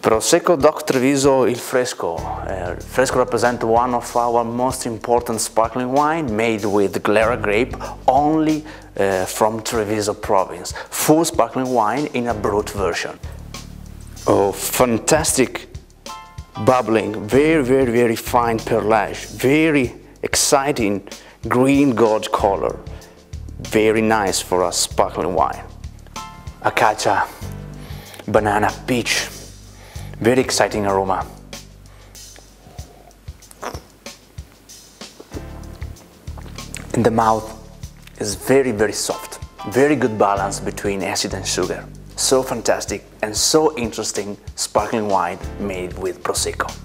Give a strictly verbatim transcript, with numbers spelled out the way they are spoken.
Prosecco Doc Treviso Il Fresco. Uh, Fresco represents one of our most important sparkling wine made with Glera grape, only uh, from Treviso province. Full sparkling wine in a brut version. Oh, fantastic bubbling, very, very, very fine perlage, very exciting green gold color. Very nice for a sparkling wine. Acacia, banana, peach. Very exciting aroma. In the mouth is very, very soft. Very good balance between acid and sugar. So fantastic and so interesting sparkling wine made with Prosecco.